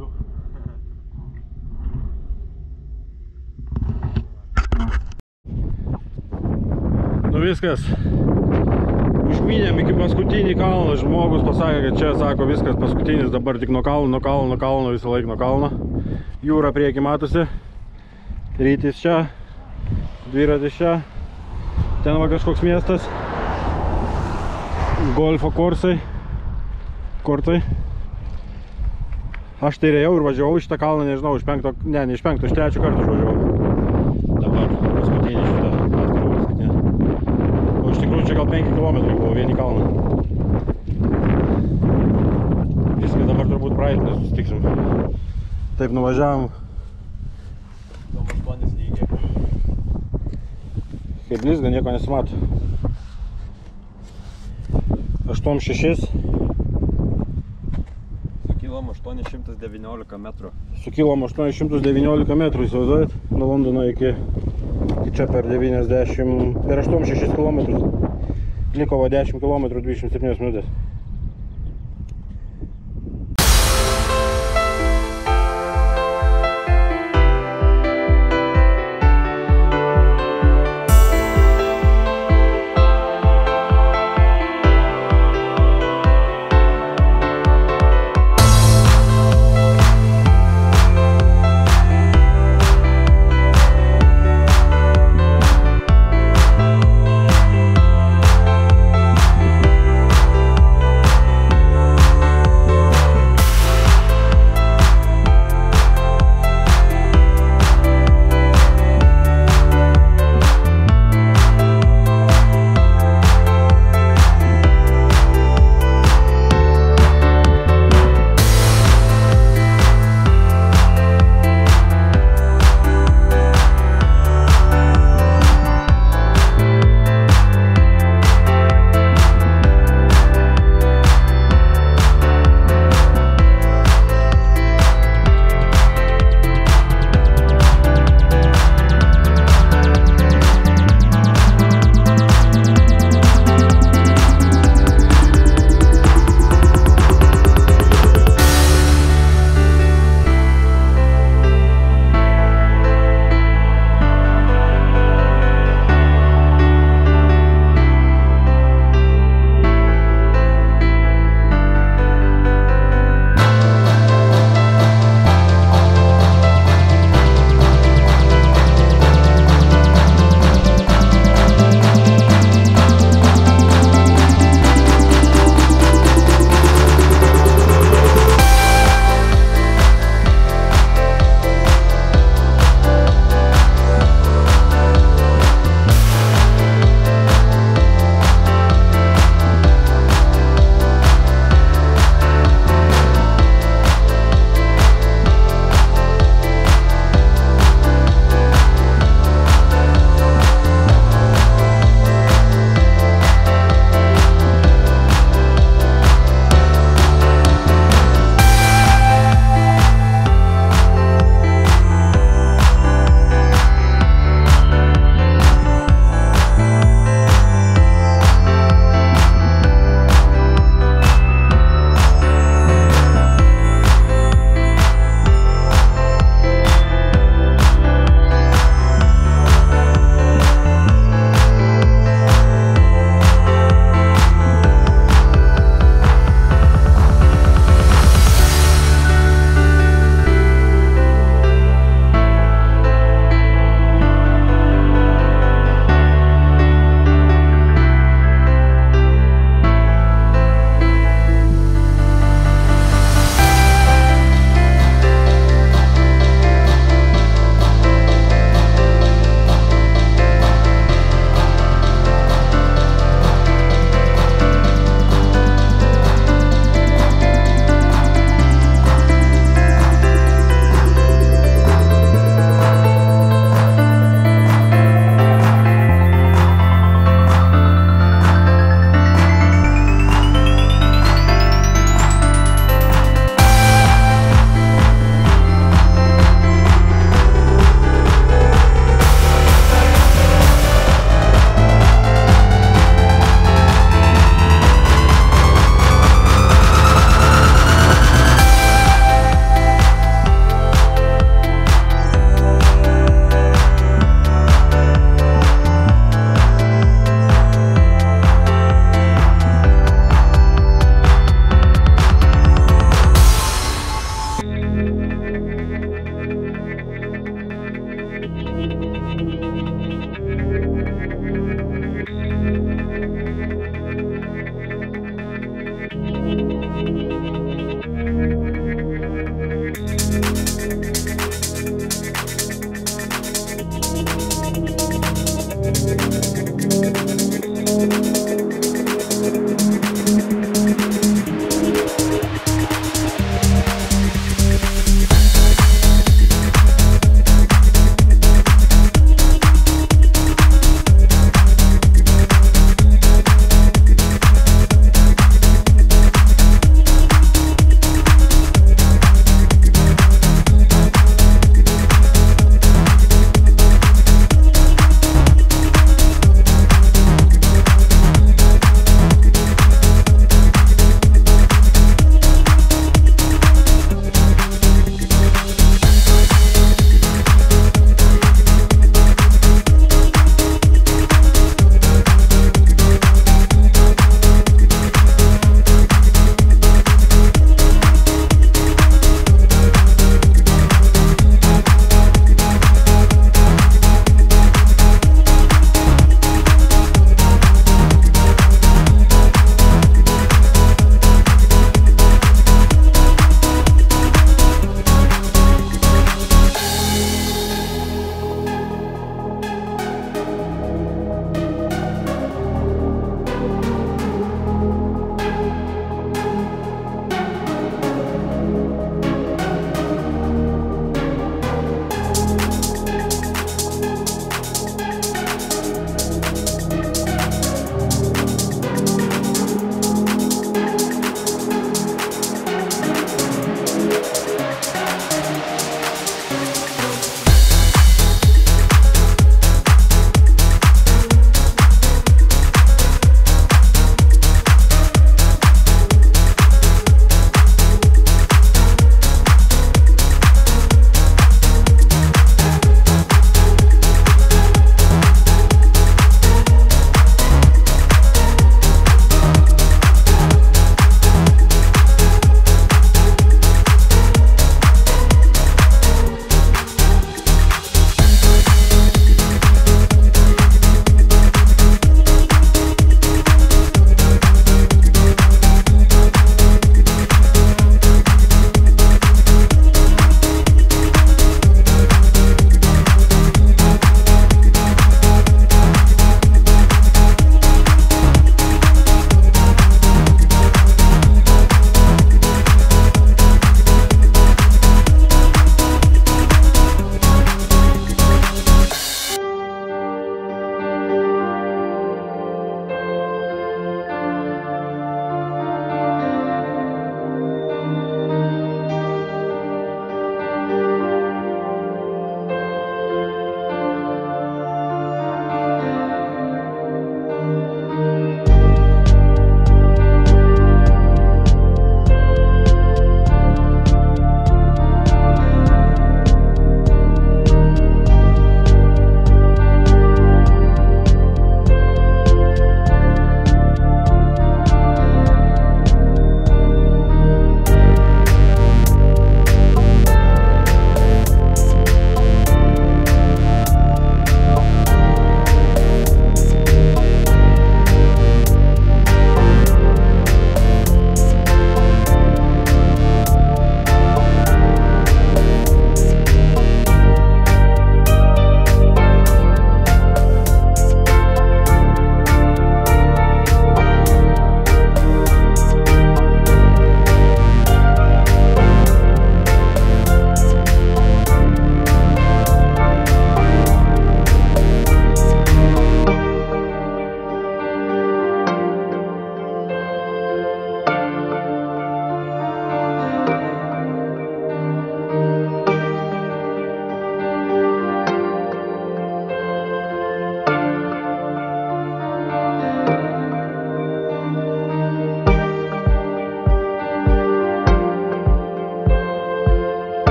du. Nu viskas. Užmynėm iki paskutinį kalną. Žmogus pasakė, kad čia, sako, viskas paskutinis, dabar tik nuo kalno, visą laiką nuo kalno. Jūra prieki matosi. Rytis čia, dviratis čia. Ten va kažkoks miestas. Golfo kortai. Aš tai rėjau ir važiavau šitą kalną, nežinau, iš 3 kartų išvažiavau. Dabar paskutinį šitą atkarą paskutinį. O iš tikrųjų čia gal 5 km buvo vieni kalną. Viskas dabar turbūt praeitį nesusitiksim. Taip nuvažiavom. Tom 8 lygiai. Kaip blizga, nieko nesimato. 8,6. Su kilom 819 metrų. Su kilom 819 metrų, įsivaizduojat, nuo Londono iki čia per 8,6 km. Liko 10 km 27 minutės.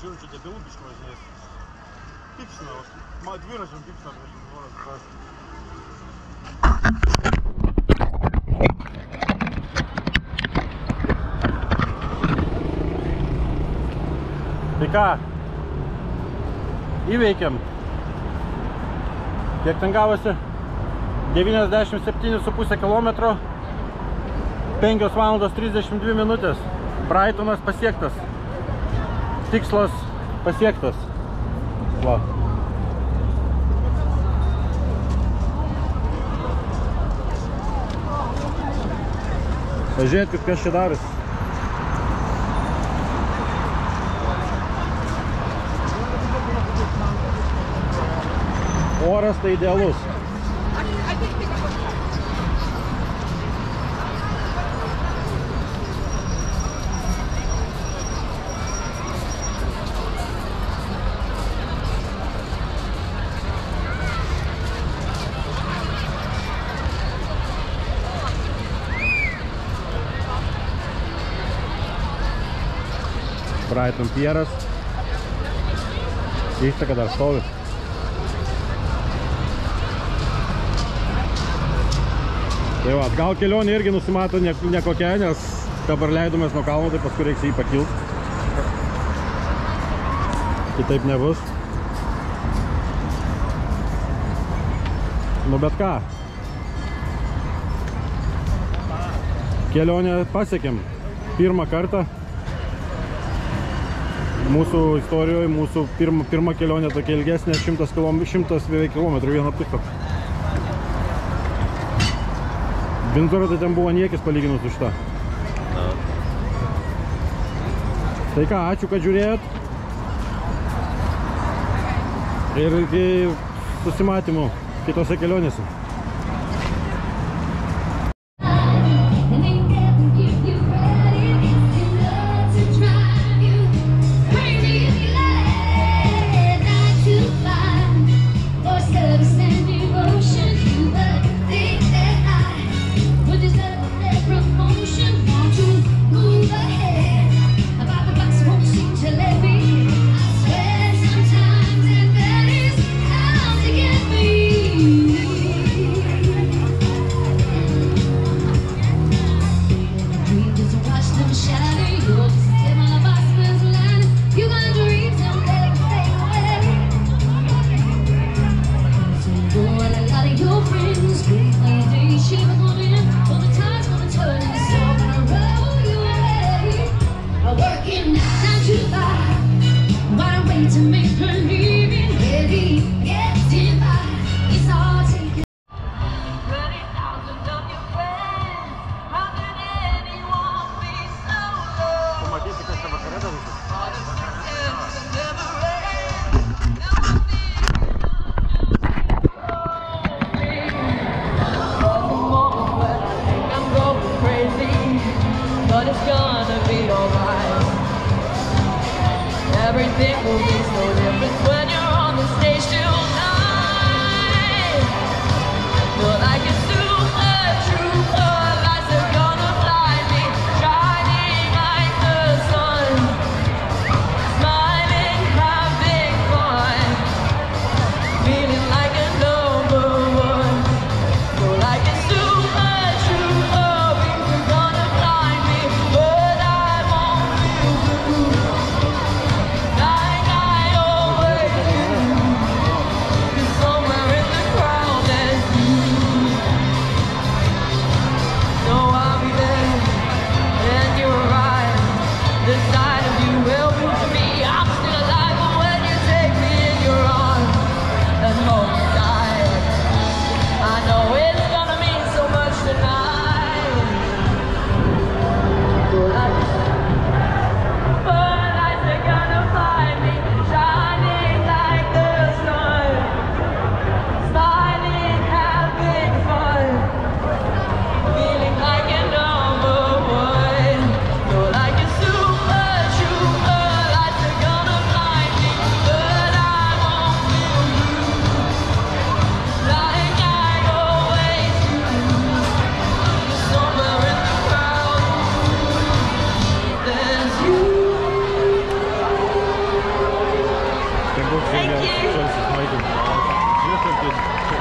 Žiūrėčiau, debilų biškų važinės. Pipsina, dviračiam pipsina prieš žmonas. Tai ką? Įveikėm. Kiek ten gavosi? 97,5 km. 5 valandos 32 minutės. Brightonas pasiektas. Tikslas pasiektas. Va. Pažiūrėkit, kas čia darosi. Oras tai idealus. Brighton Pieras. Keista, kad dar stovi. Tai va, gal kelionė irgi nusimato nekokia, nes dabar leidomės nuo kalno, tai paskui reiks jį pakilti. Kitaip nebus. Nu bet ką. Kelionę pasiekėm. Pirmą kartą. Mūsų istorijoje, mūsų pirma kelionė tokia ilgesnė, 100 beveik kilometrų vieną pusę. Vindzoro tai ten buvo niekis palyginus su šitą. Tai ką, ačiū, kad žiūrėjot. Ir iki susimatymų kitose kelionėse.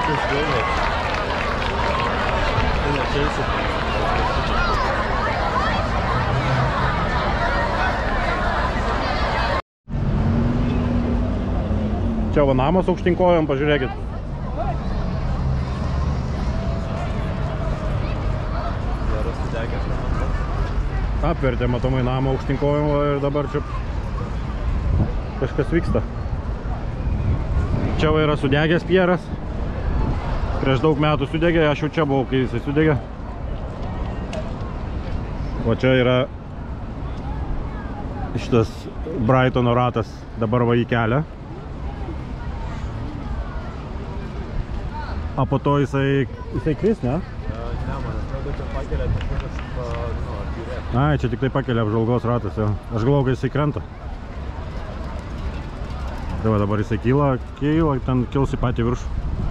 Čia va namas aukštinkojom, pažiūrėkit. Geras sudegęs namas. Apvertė matomai namą aukštinkojom ir dabar čia kažkas vyksta. Čia va yra sudegęs Pieras. Prieš daug metų sudegė, aš jau čia buvau, kai jisai sudegė. O čia yra šitas Brightono ratas, dabar va į kelią. A po to jisai kris, ne? Ne, man atrodo, čia pakelia kažkokias, apžiūrė. Ai, čia tik tai pakelia apžvalgos ratas, jo. Aš galvoju, kad jisai krenta. Tai va dabar jisai kyla, ten kils į patį viršų.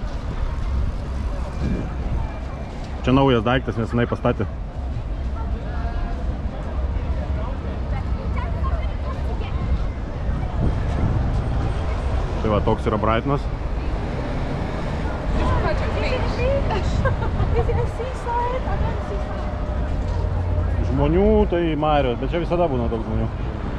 Čia naujas daiktas, nes jinai pastatė. Tai va, toks yra Brightonas. Žmonių tai marios, bet čia visada būna daug žmonių.